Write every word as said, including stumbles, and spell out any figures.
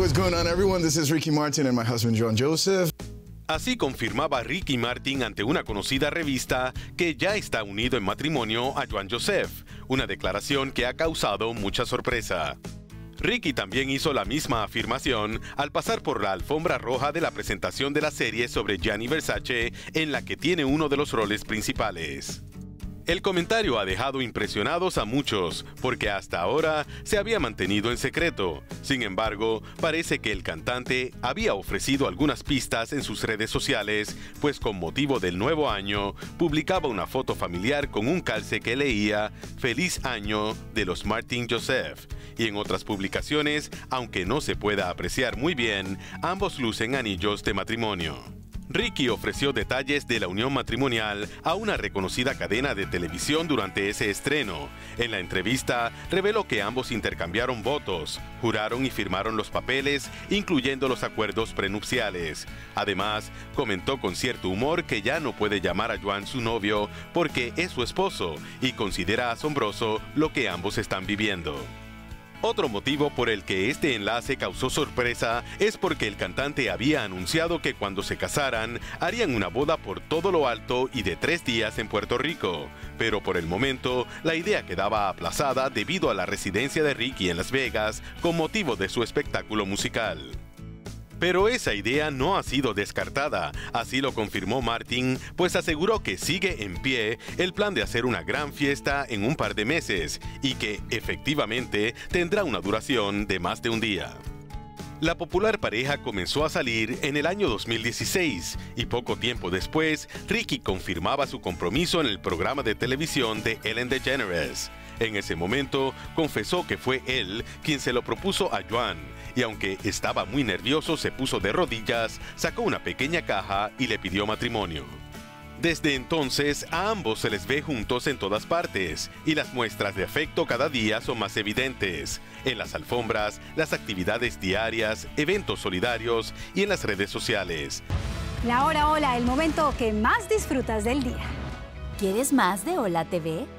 is going on, everyone? This is Ricky Martin and my husband, Joan Joseph. Así confirmaba Ricky Martin ante una conocida revista que ya está unido en matrimonio a Joan Joseph, una declaración que ha causado mucha sorpresa. Ricky también hizo la misma afirmación al pasar por la alfombra roja de la presentación de la serie sobre Gianni Versace, en la que tiene uno de los roles principales. El comentario ha dejado impresionados a muchos, porque hasta ahora se había mantenido en secreto. Sin embargo, parece que el cantante había ofrecido algunas pistas en sus redes sociales, pues con motivo del nuevo año, publicaba una foto familiar con un calce que leía «Feliz año» de los Martin Joseph. Y en otras publicaciones, aunque no se pueda apreciar muy bien, ambos lucen anillos de matrimonio. Ricky ofreció detalles de la unión matrimonial a una reconocida cadena de televisión durante ese estreno. En la entrevista, reveló que ambos intercambiaron votos, juraron y firmaron los papeles, incluyendo los acuerdos prenupciales. Además, comentó con cierto humor que ya no puede llamar a Joan su novio porque es su esposo y considera asombroso lo que ambos están viviendo. Otro motivo por el que este enlace causó sorpresa es porque el cantante había anunciado que cuando se casaran harían una boda por todo lo alto y de tres días en Puerto Rico. Pero por el momento la idea quedaba aplazada debido a la residencia de Ricky en Las Vegas con motivo de su espectáculo musical. Pero esa idea no ha sido descartada, así lo confirmó Martin, pues aseguró que sigue en pie el plan de hacer una gran fiesta en un par de meses y que, efectivamente, tendrá una duración de más de un día. La popular pareja comenzó a salir en el año dos mil dieciséis y poco tiempo después, Ricky confirmaba su compromiso en el programa de televisión de Ellen DeGeneres. En ese momento, confesó que fue él quien se lo propuso a Joan, y aunque estaba muy nervioso, se puso de rodillas, sacó una pequeña caja y le pidió matrimonio. Desde entonces, a ambos se les ve juntos en todas partes, y las muestras de afecto cada día son más evidentes, en las alfombras, las actividades diarias, eventos solidarios y en las redes sociales. La hora Hola, el momento que más disfrutas del día. ¿Quieres más de Hola T V?